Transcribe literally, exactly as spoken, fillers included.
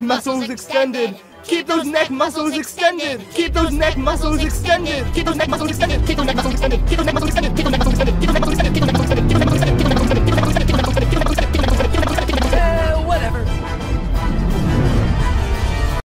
muscles extended. Keep those neck muscles extended. Keep those neck muscles extended. Keep those neck muscles extended. Keep those neck muscles extended. Keep those neck muscles extended. Keep those neck muscles